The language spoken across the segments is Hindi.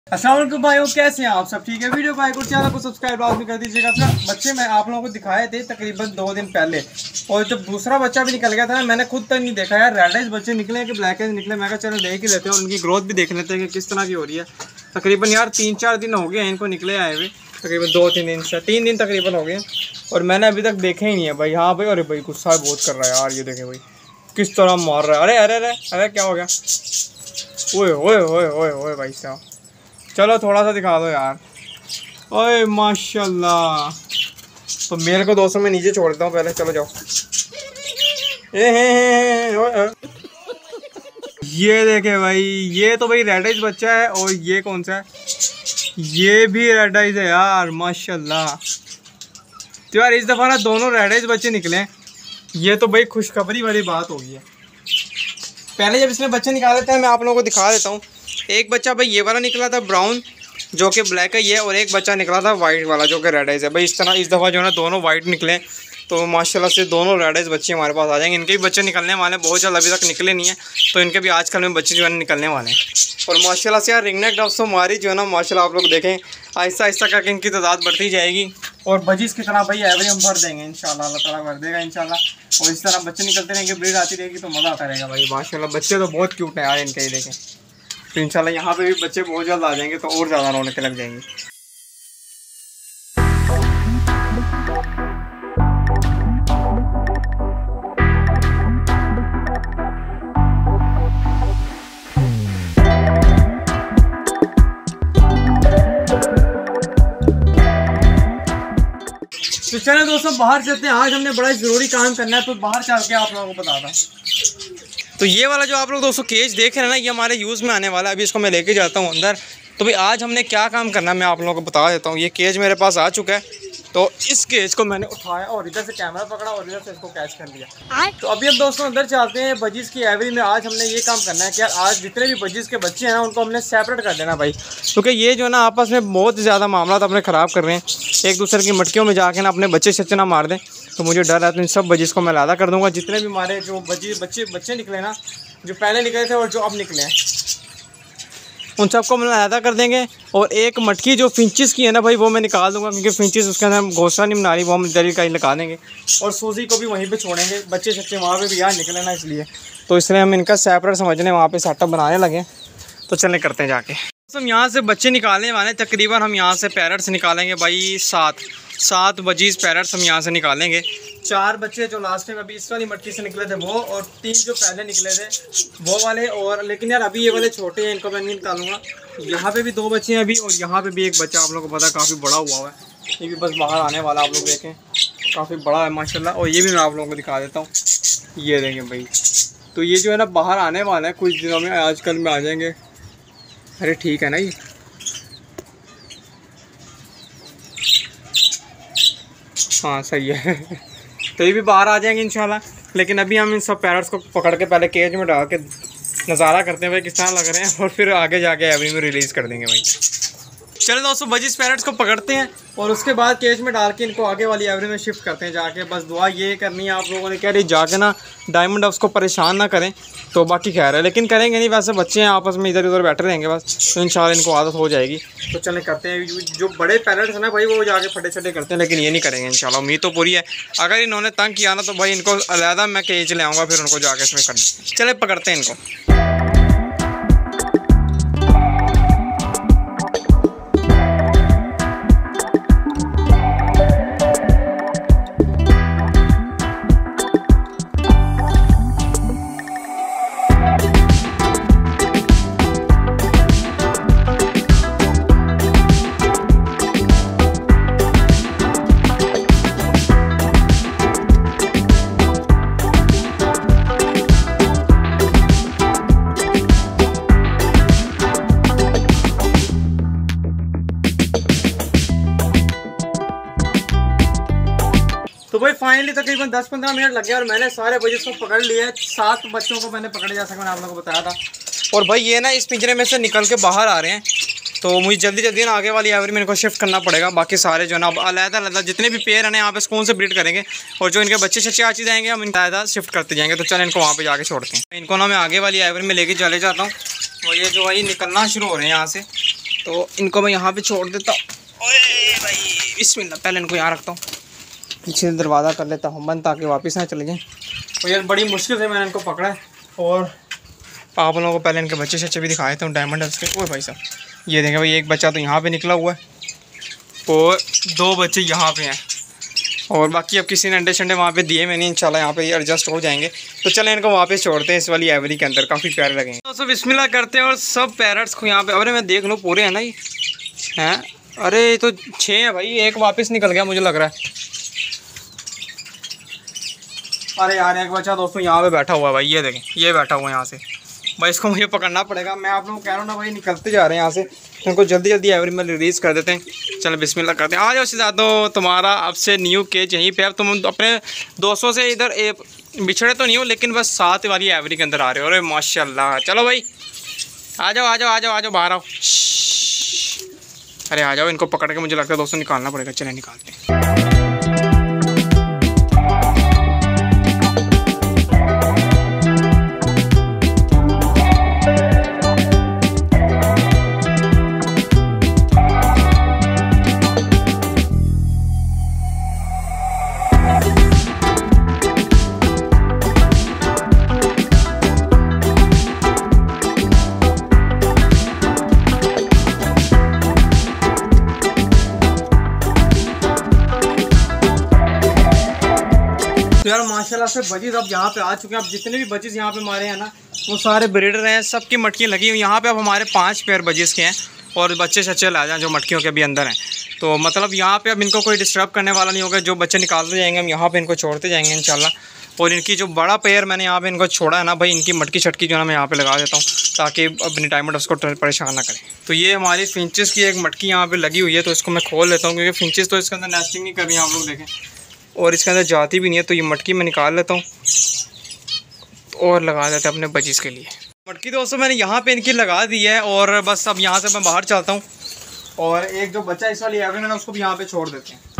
अस्सलाम वालेकुम भाइयों, कैसे हैं आप सब? ठीक है। वीडियो को लाइक और चैनल को सब्सक्राइब लाजमी कर दीजिएगा। अपना बच्चे मैं आप लोगों को दिखाए थे तकरीबन 2 दिन पहले, और जब दूसरा बच्चा भी निकल गया था मैंने खुद तक नहीं देखा यार, रेड आइज बच्चे निकले कि ब्लैक आइज निकले। मैं कहा चलो देख ही लेते हैं और उनकी ग्रोथ भी देख लेते हैं कि किस तरह की हो रही है। तकरीबन यार 3-4 दिन हो गए हैं इनको निकले आए हुए, तकरीबन 2-3 दिन से 3 दिन तकरीबन हो गए, और मैंने अभी तक देखे ही नहीं है भाई। हाँ भाई, अरे भाई गुस्सा बहुत कर रहा है यार, ये देखे भाई किस तरह मार रहा है। अरे अरे अरे अरे क्या हो गया? ओए ओए ओए ओए ओए भाई साहब, चलो थोड़ा सा दिखा दो यार। ओए माशाल्लाह। तो मेरे को 200 में नीचे छोड़ देता हूँ पहले, चलो जाओ। ये देखे भाई, ये तो भाई रेड आइज बच्चा है, और ये कौन सा है? ये भी रेड आइज है यार माशाल्लाह। तो यार इस दफ़ा ना दोनों रेड आइज बच्चे निकले, ये तो भाई खुशखबरी वाली बात होगी है। पहले जब इसने बच्चे निकाले थे मैं आप लोगों को दिखा देता हूँ। एक बच्चा भाई ये वाला निकला था ब्राउन, जो कि ब्लैक है ये, और एक बच्चा निकला था वाइट वाला जो कि रेड आइज है भाई। इस तरह इस दफ़ा जो है ना दोनों वाइट निकले, तो माशाल्लाह से दोनों रेड आइज बच्चे हमारे पास आ जाएंगे। इनके भी बच्चे निकलने वाले हैं बहुत जल्द, अभी तक निकले नहीं है, तो इनके भी आजकल में बच्चे जो है निकलने वाले हैं। और माशाल्लाह से यार रिंगनेक डव्स तो हमारी जो है ना माशाल्लाह आप लोग देखें आहिस्ता आहिस्ता करके इनकी तादाद बढ़ती जाएगी, और बजीज़ की तरह भाई एवरेज हम भर देंगे इंशाल्लाह, अल्लाह ताला भर देगा इंशाल्लाह। और इस तरह बच्चे निकलते रहेंगे, ब्रीड आती रहेगी तो मज़ा आता रहेगा भाई। माशाल्लाह बच्चे तो बहुत क्यूट है यार इनके, ही देखें। तो इंशाल्लाह यहाँ पे भी बच्चे बहुत जल्द आ जाएंगे, तो और ज़्यादा रौनकें लग जाएंगी। तो चले दोस्तों बाहर चलते हैं, आज हमने बड़ा ज़रूरी काम करना है, तो बाहर चल के आप लोगों को बताता हूँ। तो ये वाला जो आप लोग दोस्तों केज देख रहे हैं ना, ये हमारे यूज़ में आने वाला है। अभी इसको मैं लेके जाता हूँ अंदर। तो भाई आज हमने क्या काम करना है मैं आप लोगों को बता देता हूँ। ये केज मेरे पास आ चुका है, तो इस केज को मैंने उठाया और इधर से कैमरा पकड़ा और इधर से इसको कैच कर लिया। तो अभी हम दोस्तों अंदर चलते हैं। बजीज़ की एवरेज में आज हमने ये काम करना है कि यार आज जितने भी बजीज़ के बच्चे हैं ना उनको हमने सेपरेट कर देना भाई, क्योंकि ये जो है ना आपस में बहुत ज़्यादा मामला अपने ख़राब कर रहे हैं, एक दूसरे की मटकियों में जाके ना अपने बच्चे शच्चे ना मार दें। तो मुझे डर है, तो इन सब बजीज़ को मैं अलग कर दूँगा। जितने भी हमारे जो बच्चे निकले ना, जो पहले निकले थे और जो अब निकले हैं, उन सबको मैं अलग कर देंगे। और एक मटकी जो फिंचिस की है ना भाई, वो मैं निकाल दूंगा, क्योंकि फिंचिस उसके अंदर घोंसला नहीं बना रही, वो हम इधर कहीं लगा देंगे। और सूजी को भी वहीं पे छोड़ेंगे, बच्चे सच्चे वहाँ पे भी यार निकले ना, इसलिए तो इसलिए हम इनका सेपरेट समझने वहाँ पे सेटअप बनाने लगे। तो चलें करते हैं जाके। हम यहाँ से बच्चे निकालने वाले, तकरीबन हम यहाँ से पैरट्स निकालेंगे भाई 7 बजीज़ पैरट्स हम यहाँ से निकालेंगे। 4 बच्चे जो लास्ट टाइम अभी इस वाली मटकी से निकले थे वो, और 3 जो पहले निकले थे वो वाले। और लेकिन यार अभी ये वाले छोटे हैं, इनको मैं नहीं निकालूंगा। यहाँ पे भी 2 बच्चे हैं अभी, और यहाँ पे भी एक बच्चा आप लोगों को पता है काफ़ी बड़ा हुआ है, ये भी बस बाहर आने वाला। आप लोग देखें काफ़ी बड़ा है माशाल्लाह। और ये भी मैं आप लोगों को दिखा देता हूँ, ये देखें भाई। तो ये जो है ना बाहर आने वाला है कुछ दिनों में, आजकल में आ जाएंगे। अरे ठीक है ना, ये हाँ सही है। तो ये भी बाहर आ जाएंगे इंशाल्लाह। लेकिन अभी हम इन सब पैरट्स को पकड़ के पहले केज में डाल के नज़ारा करते हैं भाई किस तरह लग रहे हैं, और फिर आगे जाके अभी में रिलीज़ कर देंगे भाई। चलो दोस्तों बजीज़ पैरट्स को पकड़ते हैं और उसके बाद केज में डाल के इनको आगे वाली एवरेज में शिफ्ट करते हैं जाके। बस दुआ ये करनी है आप लोगों ने, कह रही जाके ना डायमंड डव्स को परेशान ना करें, तो बाकी खैर है, लेकिन करेंगे नहीं। वैसे बच्चे हैं आपस में इधर उधर बैठे रहेंगे बस, तो इंशाल्लाह इनको आदत हो जाएगी। तो चलें करते हैं। जो बड़े पैरट्स हैं ना भाई वो जाके फटे छटे करते हैं, लेकिन ये नहीं करेंगे इंशाल्लाह, उम्मीद तो पूरी है। अगर इन्होंने तंग किया ना तो भाई इनको अलहदा मैं केज ले आऊँगा, फिर उनको जाके इसमें कर दें। चले पकड़ते हैं इनको। तो भाई फाइनली तकरीबन 10-15 मिनट लग गया और मैंने सारे बजीज़ को पकड़ लिया है। 7 बच्चों को मैंने पकड़े, जैसा मैंने आप लोगों को बताया था। और भाई ये ना इस पिंजरे में से निकल के बाहर आ रहे हैं, तो मुझे जल्दी ना आगे वाली एवरी में इनको शिफ्ट करना पड़ेगा। बाकी सारे जो है ना अब अलग जितने भी पेयर हैं यहाँ पे स्कूल से ब्रीड करेंगे, और जो इनके बच्चे शच्चे आची जाएंगे हम इनका अलहदा शिफ्ट करते जाएंगे। तो चलें इनको वहाँ पे जाके छोड़ते हैं। इनको ना मैं आगे वाली एवरी में लेके चले जाता हूँ, और ये जो भाई निकलना शुरू हो रहे हैं यहाँ से, तो इनको मैं यहाँ पे छोड़ देता हूँ। ओए भाई बिस्मिल्लाह, पहले इनको यहाँ रखता हूँ, पीछे से दरवाज़ा कर लेता हूँ बंद ताकि वापस ना चले जाएँ। तो यार बड़ी मुश्किल से मैंने इनको पकड़ा है। और आप लोगों को पहले इनके बच्चे शच्चे भी दिखाए थे डायमंड के। ओए भाई साहब ये देखें भाई, एक बच्चा तो यहाँ पे निकला हुआ है और 2 बच्चे यहाँ पे हैं, और बाकी अब किसी ने अंडे शंडे वहाँ पे दिए मैंने, इंशाल्लाह यहाँ पे ये एडजस्ट हो जाएंगे। तो चलें इनको वापस छोड़ते हैं इस वाली एवरी के अंदर, काफ़ी प्यारे लगेंगे। तो सब बिस्मिल्लाह करते हैं और सब पैरट्स को यहाँ पे, अरे मैं देख लूँ पूरे हैं ना ये हैं, अरे तो 6 हैं भाई, एक वापस निकल गया मुझे लग रहा है। अरे यार एक बच्चा दोस्तों यहाँ पे बैठा हुआ है भाई, ये देखें ये बैठा हुआ है यहाँ से भाई, इसको मुझे पकड़ना पड़ेगा। मैं आप लोगों को कह रहा हूँ ना भाई, निकलते जा रहे हैं यहाँ से, इनको जल्दी जल्दी एवरी में रिलीज़ कर देते हैं। चलो बिस्मिल्लाह करते हैं। आ जाओ सीधा, तो तुम्हारा अब से न्यू केज यहीं पे। अब तुम अपने दोस्तों से इधर बिछड़े तो नहीं हो, लेकिन बस साथ वाली एवरी के अंदर आ रहे हो। अरे माशाल्लाह, चलो भाई आ जाओ आ जाओ आ जाओ आ जाओ, बाहर आओ। अरे आ जाओ, इनको पकड़ के मुझे लगता है दोस्तों निकालना पड़ेगा। चले निकालते हैं। तो यार माशाल्लाह से बजीज अब यहाँ पे आ चुके हैं। अब जितने भी बजीज यहाँ पे हमारे हैं ना, वो सारे ब्रीडर हैं, सबकी मटकियाँ लगी हुई यहाँ पे। अब हमारे 5 पेयर बजीज के हैं और बच्चे शच्चे ला जाएँ जो मटकियों के अभी अंदर हैं। तो मतलब यहाँ पे अब इनको कोई डिस्टर्ब करने वाला नहीं होगा। जो बच्चे निकालते जाएंगे हम यहाँ पे इनको छोड़ते जाएंगे इंशाल्लाह। और इनकी जो बड़ा पेयर मैंने यहाँ पे इनको छोड़ा है ना भाई, इनकी मटकी छटकी जो है ना मैं यहाँ पे लगा देता हूँ ताकि अपनी टाइम उसको परेशान ना करें। तो ये हमारी फिंचेस की एक मटकी यहाँ पे लगी हुई है, तो इसको मैं खोल लेता हूँ क्योंकि फिंचेस तो इसके अंदर नेस्टिंग नहीं कर रही हैं, आप लोग देखें, और इसके अंदर जाती भी नहीं है। तो ये मटकी मैं निकाल लेता हूँ और लगा देते हैं अपने बजीज के लिए। मटकी दोस्तों मैंने यहाँ पे इनकी लगा दी है और बस अब यहाँ से मैं बाहर चलता हूँ और एक जो बच्चा इस वाली एवरी है उसको भी यहाँ पे छोड़ देते हैं।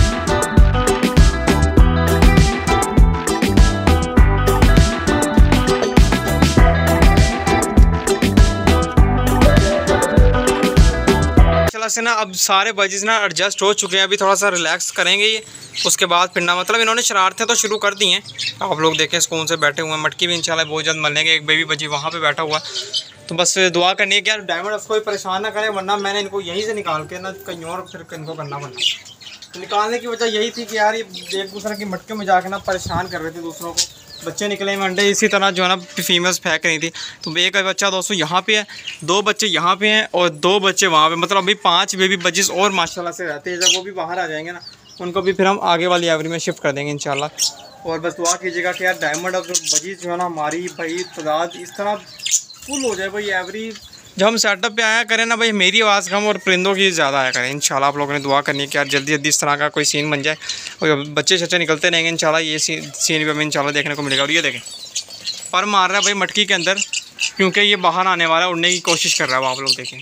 से ना अब सारे बजीज ना एडजस्ट हो चुके हैं, अभी थोड़ा सा रिलैक्स करेंगे ये, उसके बाद फिर ना मतलब इन्होंने शरारतें तो शुरू कर दी हैं। आप लोग देखें सुकून से बैठे हुए हैं। मटकी भी इंशाल्लाह बहुत जल्द मिलेंगे। एक बेबी बजी वहाँ पे बैठा हुआ है। तो बस दुआ करनी है कि यार डायमंड उसको भी परेशान ना करे, वरना मैंने इनको यहीं से निकाल के ना कहीं और फिर इनको करना पड़ा। तो निकालने की वजह यही थी कि यार ये एक दूसरे की मटके में जाकर ना परेशान कर रहे थे दूसरों को। बच्चे निकले हैं अंडे इसी तरह जो है ना फीमेल्स फेंक रही थी। तो एक बच्चा दोस्तों यहाँ पे है, 2 बच्चे यहाँ पे हैं और 2 बच्चे वहाँ पे, मतलब अभी 5 बेबी बजीज और माशाल्लाह से रहते हैं। जब वो भी बाहर आ जाएंगे ना, उनको भी फिर हम आगे वाली एवरी में शिफ्ट कर देंगे इंशाल्लाह। और बस दुआ कीजिएगा कि यार डायमंड अब जो बजीज जो है ना हमारी भाई तादाद इस तरह फुल हो जाए भाई। एवरी जब हम सेटअप पे आया करें ना भाई, मेरी आवाज़ कम और परिंदों की ज़्यादा आया करें इंशाल्लाह। आप लोगों ने दुआ करनी है कि यार जल्दी जल्दी इस तरह का कोई सीन बन जाए और बच्चे शच्चे निकलते रहेंगे इंशाल्लाह। ये सीन भी हमें इंशाल्लाह देखने को मिलेगा। और ये देखें पर मार रहा है भाई मटकी के अंदर, क्योंकि ये बाहर आने वाला है, उड़ने की कोशिश कर रहा है। आप लोग देखें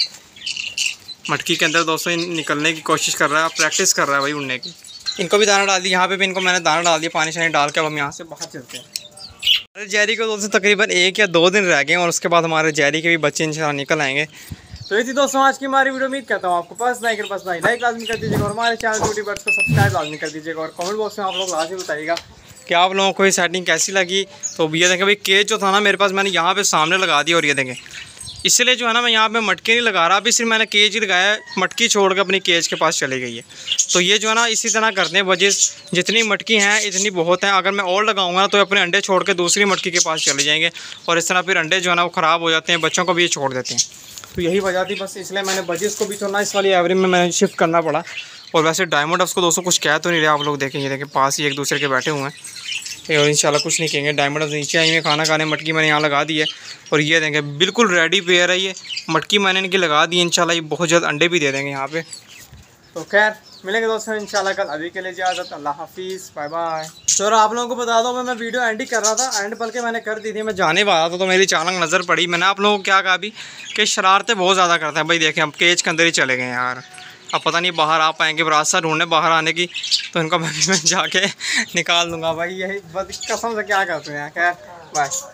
मटकी के अंदर दोस्तों निकलने की कोशिश कर रहा है, प्रैक्टिस कर रहा है भाई उड़ने की। इनको भी दाना डाल दिया, यहाँ पे भी इनको मैंने दाना डाल दिया, पानी शानी डाल के अब हम यहाँ से बाहर चलते हैं। अरे जैरी को दोस्तों तकरीबन 1 या 2 दिन रह गए और उसके बाद हमारे जैरी के भी बच्चे इंशाल्लाह निकल आएंगे। तो ये थी दोस्तों आज की हमारी वीडियो। उम्मीद करता हूँ आपको पसंद आएगी। पसंद आई लाइक लाजमी कर दीजिएगा और हमारे चैनल यूट्यूबर्स को सब्सक्राइब लाजमी कर दीजिएगा और कमेंट बॉक्स में आप लोग लाजमी बताइएगा कि आप लोगों को ये सेटिंग कैसी लगी। तो ये देखें भाई केज जो था ना मेरे पास, मैंने यहाँ पे सामने लगा दिया और ये देखें इसलिए जो है ना मैं यहाँ पे मटके नहीं लगा रहा, अभी सिर्फ मैंने केज ही लगाया, मटकी छोड़ कर अपनी केज के पास चली गई है। तो ये जो है ना इसी तरह करते हैं बजीज, जितनी मटकी हैं इतनी बहुत हैं। अगर मैं और लगाऊंगा ना तो अपने अंडे छोड़ के दूसरी मटकी के पास चले जाएंगे और इस तरह फिर अंडे जो है ना वो ख़राब हो जाते हैं, बच्चों को भी ये छोड़ देते हैं। तो यही वजह थी बस, इसलिए मैंने बजीज को भी छोड़ना इस वाली एवरी में मैंने शिफ्ट करना पड़ा। और वैसे डायमंड उसको दोस्तों कुछ कह तो नहीं रहे, आप लोग देखेंगे, देखें पास ही एक दूसरे के बैठे हुए हैं और इंशाल्लाह कुछ नहीं कहेंगे। डायमंड नीचे आएंगे खाना खाने, मटकी मैंने यहाँ लगा दी है और ये देंगे बिल्कुल रेडी पेयर है। ये मटकी मैंने इनकी लगा दी है, इंशाल्लाह ये बहुत जल्द अंडे भी दे देंगे यहाँ पे। तो खैर मिलेंगे दोस्तों इंशाल्लाह कल। अभी के लिए इजाज़त, अल्लाह हाफिज़, बाय बाय। तो आप लोगों को बता दो मैं वीडियो एंड ही कर रहा था, एंड बल्कि मैंने कर दी थी, मैं जाने वाला था तो मेरी अचानक नज़र पड़ी। मैंने आप लोगों को क्या कहा अभी कि शरारतें बहुत ज़्यादा करते हैं भाई। देखें हम केज के अंदर ही चले गए यार, अब पता नहीं बाहर आ पाएंगे, रास्ता ढूंढने बाहर आने की, तो इनको मैं जाके निकाल दूंगा भाई। यही बस कसम से क्या करते हैं। खैर बाय।